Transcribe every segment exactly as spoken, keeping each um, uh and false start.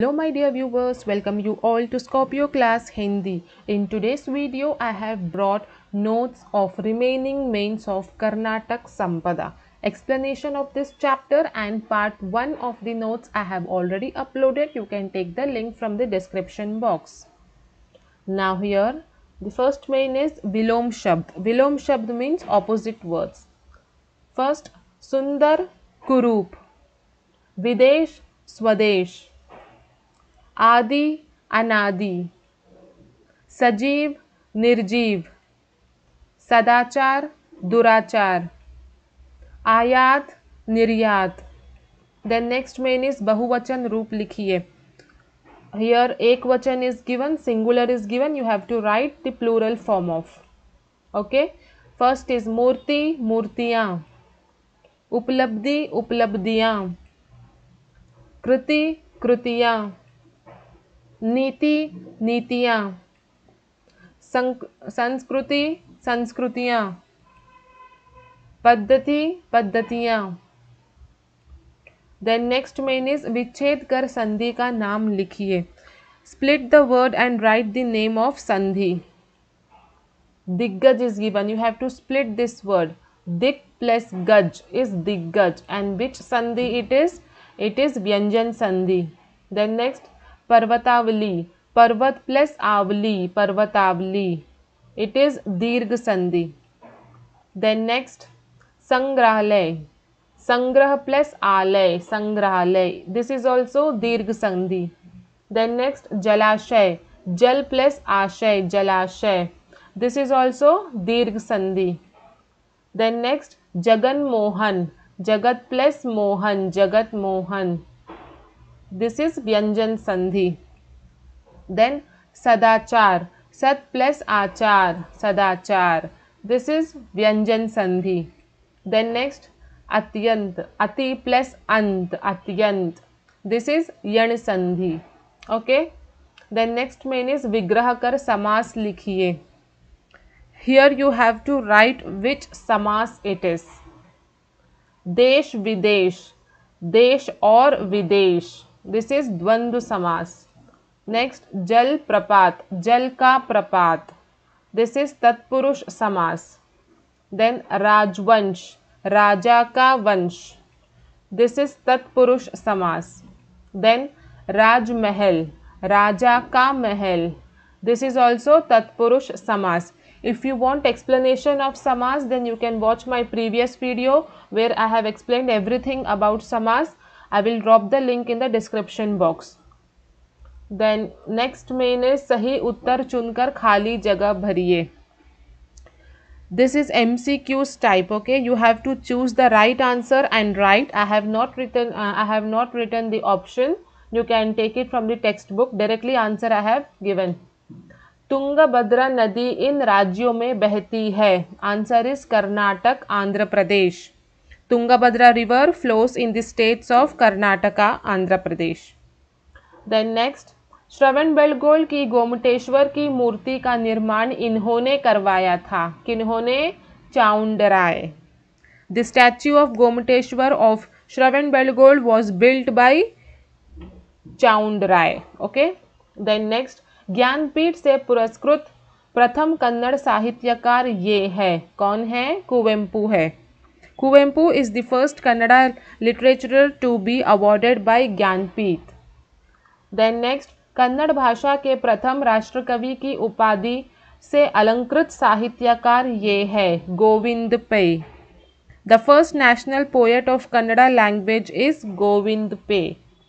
Hello my dear viewers, welcome you all to Scorpio class Hindi. In today's video, I have brought notes of remaining mains of Karnatak Sampada. Explanation of this chapter and part one of the notes I have already uploaded. You can take the link from the description box. Now here, the first main is Vilom Shabd. Vilom Shabd means opposite words. First, Sundar Kurup, Videsh Swadesh, आदि अनादि, सजीव निर्जीव, सदाचार दुराचार, आयात निर्यात. Then next main is बहुवचन रूप लिखिए. हियर एक वचन is given, singular is given, you have to write the plural form of. Okay, first is मूर्ति मूर्तियाँ, उपलब्धि उपलब्धियाँ, कृति कृतियाँ, नीति नीतियाँ, संस्कृति संस्कृतियाँ, पद्धति पद्धतियाँ. देन नेक्स्ट मेन इज विच्छेद कर संधि का नाम लिखिए. Split the word and write the name of संधि. दिग्गज is given, you have to split this word. दिक प्लस गज इज दिग्गज एंड विच संधि इट इज? इट इज व्यंजन संधि. देन नेक्स्ट पर्वतावली, पर्वत प्लस आवली, पर्वतावली, इट इज दीर्घ संधि. देन नेक्स्ट संग्रहालय, संग्रह प्लस आलय, संग्रहालय, दिस इज ऑल्सो दीर्घ संधि. देन नेक्स्ट जलाशय, जल प्लस आशय, जलाशय, दिस इज ऑल्सो दीर्घ संधि. देन नेक्स्ट जगन मोहन, जगत प्लस मोहन, जगत मोहन, दिस इज व्यंजन संधि. देन सदाचार, सत प्लस आचार, सदाचार, दिस इज व्यंजन संधि. देन नेक्स्ट अत्यंत, अति प्लस अंत, अत्यंत, दिस इज यण संधि. Okay, then next main is विग्रह कर समास लिखिए. Here you have to write which समास इट इज. देश विदेश, देश और विदेश, दिस इज द्वंद्व समास. नेक्स्ट जल प्रपात, जल का प्रपात, दिस इज तत्पुरुष समास. देन राजवंश, राजा का वंश, दिस इज तत्पुरुष समास. देन राजमहल, राजा का महल, दिस इज ऑल्सो तत्पुरुष समास. If you want explanation of samas, then you can watch my previous video where I have explained everything about samas. I will drop the link in the description box. Then next main is सही उत्तर चुनकर खाली जगह भरिए. This is M C Q's type. Okay, you have to choose the right answer and write. I have not written. Uh, I have not written the option. You can take it from the textbook. Directly answer I have given. Tungabhadra नदी इन राज्यों में बहती है. Answer is Karnataka, Andhra Pradesh. Tungabhadra river flows in the states of Karnataka, Andhra Pradesh. Then next Shravana Belagola की गोमटेश्वर की मूर्ति का निर्माण इन्होंने करवाया था. किन्होंने? Chavundaraya. The statue of Gomateshwara of Shravana Belagola was built by Chavundaraya. Okay, then next Jnanpith से पुरस्कृत प्रथम कन्नड़ साहित्यकार ये है. कौन है? कुवेंपु है. Kuvempu is the first Kannada literature to be awarded by Jnanpith. Then next Kannada भाषा के प्रथम राष्ट्रकवि की उपाधि से अलंकृत साहित्यकार ये है. Govind Pai. The first national poet of Kannada language is Govind Pai.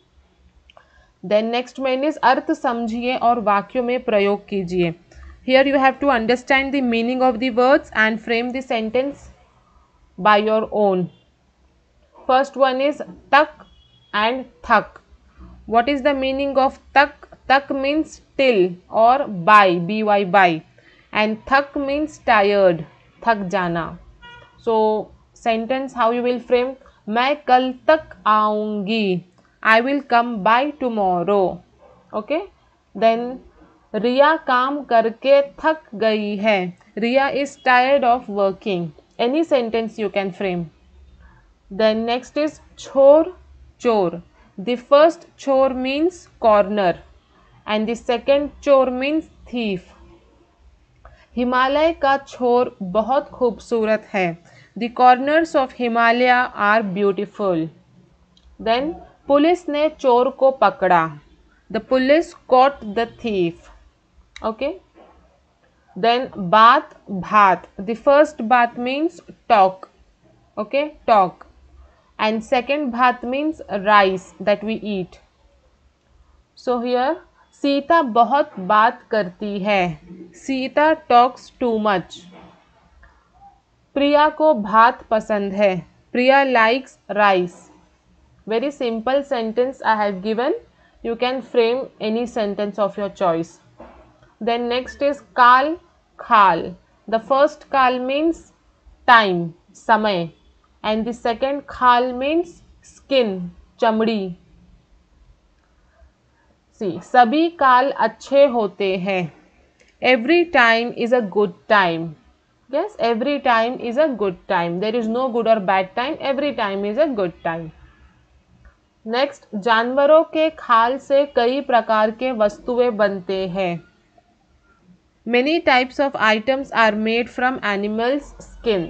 Then next main is अर्थ समझिए और वाक्यों में प्रयोग कीजिए. Here you have to understand the meaning of the words and frame the sentence by your own. First one is तक and थक. What is the meaning of तक? तक मीन्स टिल और by, B Y by, and थक means tired, थक जाना. So sentence how you will frame? मैं कल तक आऊंगी, I will come by tomorrow. Okay, then रिया काम करके थक गई है. रिया is tired of working. Any sentence you can frame. Then next is छोर चोर. The first chor means corner and the second chor means thief. Himalaya का छोर बहुत खूबसूरत है. The corners of Himalaya are beautiful. Then police ने चोर को पकड़ा. The police caught the thief. Okay. Then बात भात. The first बात means talk. Okay, talk. And second bhat means rice that we eat. So here Sita बहुत बात करती है. Sita talks too much. प्रिया को भात पसंद है. प्रिया likes rice. Very simple sentence I have given. You can frame any sentence of your choice. Then next is काल खाल. The first काल means time, समय. And the second खाल means skin, चमड़ी. See, सभी काल अच्छे होते हैं. Every time is a good time. Yes, every time is a good time. There is no good or bad time. Every time is a good time. Next, जानवरों के खाल से कई प्रकार के वस्तुएं बनते हैं. Many types of items are made from animals' skin.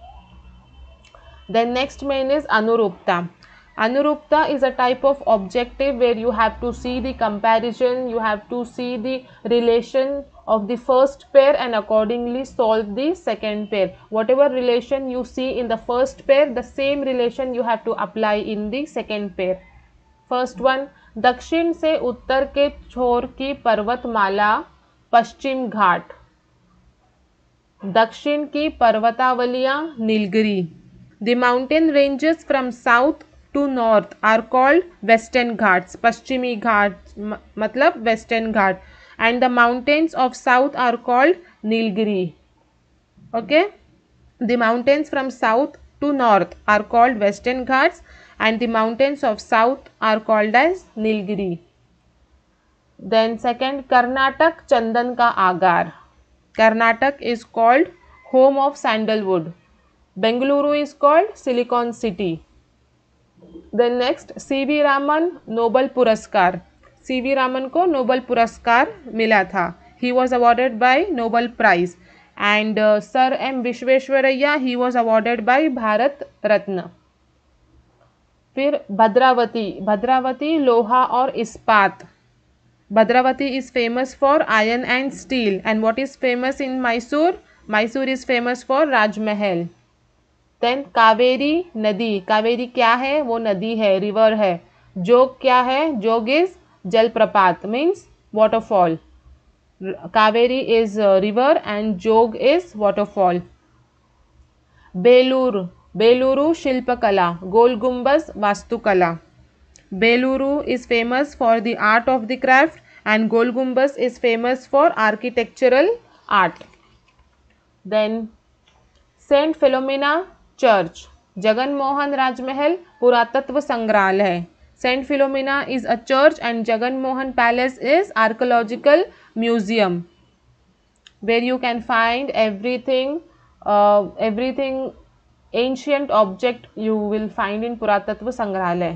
Then next main is Anurupta. Anurupta is a type of objective where you have to see the comparison, you have to see the relation of the first pair and accordingly solve the second pair. Whatever relation you see in the first pair, the same relation you have to apply in the second pair. First one, दक्षिण से उत्तर के छोर की पर्वतमाला पश्चिम घाट. दक्षिण की पर्वतावलियां Nilgiri. The mountain ranges from south to north are called Western Ghats. पश्चिमी घाट मतलब Western Ghat. And the mountains of south are called Nilgiri. Okay. The mountains from south to north are called Western Ghats and the mountains of south are called as Nilgiri. Then second, Karnataka Chandan ka agar. Karnataka is called home of sandalwood. Bengaluru is called Silicon City. Then next, C V Raman Nobel Puraskar. C V Raman को Nobel पुरस्कार मिला था. He was awarded by Nobel Prize. And uh, Sir M Vishweshwaraya, he was awarded by Bharat Ratna. फिर भद्रावती. भद्रावती लोहा और इस्पात. Bhadravati is famous for iron and steel. And what is famous in Mysore? Mysore is famous for Raj Mahal. Then Kaveri नदी. कावेरी क्या है? वो नदी है, रिवर है. जोग क्या है? जोग इज जलप्रपात, means waterfall. Kaveri is uh, river and jog is waterfall. Belur. Beluru शिल्पकला. गोल गुंबज वास्तुकला. Beluru is famous for the art of the craft and Gol Gumbaz is famous for architectural art. Then Saint Philomena Church. Jagan Mohan Rajmahal पुरातत्व संग्रहालय. Saint Philomena is a church and Jagan Mohan Palace is archaeological museum where you can find everything, uh, everything ancient object you will find in पुरातत्व संग्रहालय.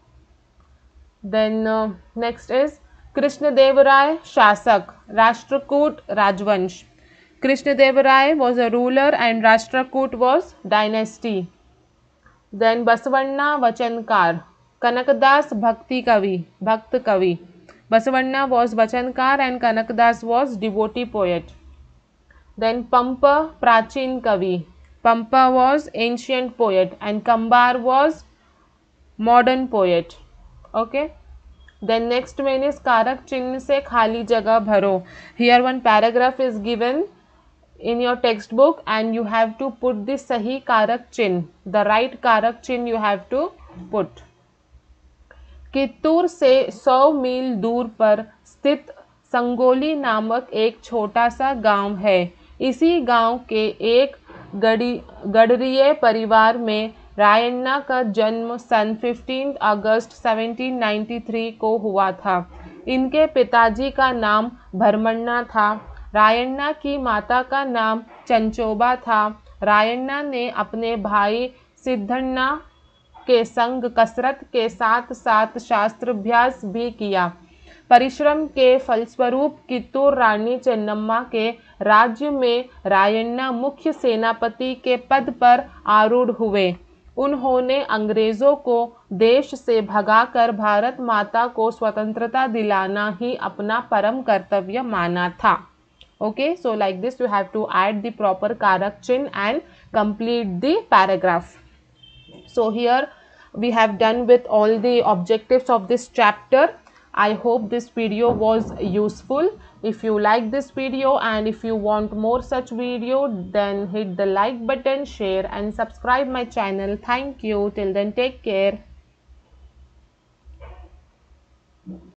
Then uh, next is Krishnadevarai Shasak, Rashtrakoot Rajvansh. Krishnadevarai was a ruler and Rashtrakoot was dynasty. Then Basavanna Vachankar, Kanakdas Bhakti Kavi, Bhakt Kavi. Basavanna was Vachankar and Kanakdas was devotee poet. Then Pampa Prachin Kavi. Pampa was ancient poet and Kambar was modern poet. Okay. Then next one is कारक चिन्ह से खाली जगह भरो. Here one paragraph is given in your textbook and you have to put the सही कारक चिन्ह. The right कारक चिन्ह you have to put. Kittur से सौ मील दूर पर स्थित संगोली नामक एक छोटा सा गांव है. इसी गांव के एक गड़ी गडरिये परिवार में रायण्णा का जन्म सन पंद्रह अगस्त सत्रह सौ तिरानवे को हुआ था. इनके पिताजी का नाम भरमण्णा था. रायण्णा की माता का नाम चंचोबा था. रायण्णा ने अपने भाई सिद्धण्णा के संग कसरत के साथ साथ शास्त्राभ्यास भी किया। परिश्रम के फलस्वरूप कित्तूर रानी चेन्नम्मा के राज्य में रायण्णा मुख्य सेनापति के पद पर आरूढ़ हुए। उन्होंने अंग्रेजों को देश से भगाकर भारत माता को स्वतंत्रता दिलाना ही अपना परम कर्तव्य माना था। Okay, so like this you have to add the proper karak chin and complete the paragraph. So here we have done with all the objectives of this chapter. I hope this video was useful. If you like this video and if you want more such video, then hit the like button, share and subscribe my channel. Thank you. Till then, take care.